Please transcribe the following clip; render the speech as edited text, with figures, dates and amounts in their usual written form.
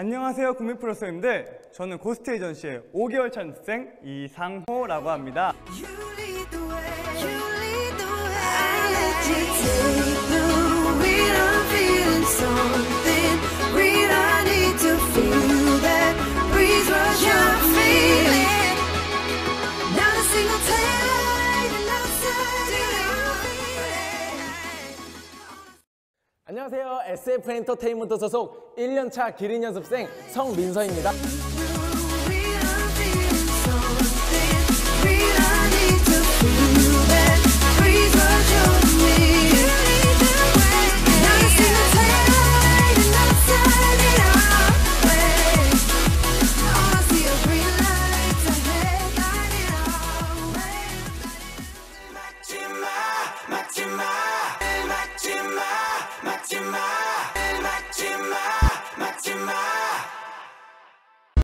안녕하세요, 국민프로듀서인데 저는 고스트 에이전시의 5개월 차 연습생 이상호라고 합니다. 안녕하세요. SF 엔터테인먼트 소속 1년차 기린 연습생 성민서입니다.